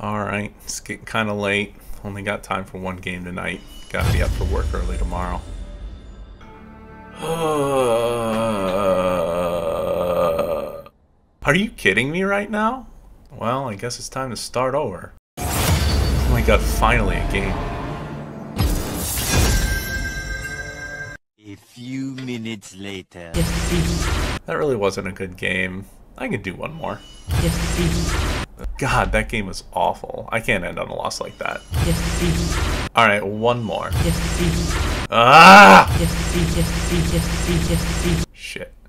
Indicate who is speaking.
Speaker 1: Alright, it's getting kind of late. Only got time for one game tonight. Gotta be up for work early tomorrow. Are you kidding me right now? Well, I guess it's time to start over. Oh my god, finally a game.
Speaker 2: A few minutes later.
Speaker 1: That really wasn't a good game. I could do one more. God, that game was awful. I can't end on a loss like that. Alright, one more. Ah! Shit.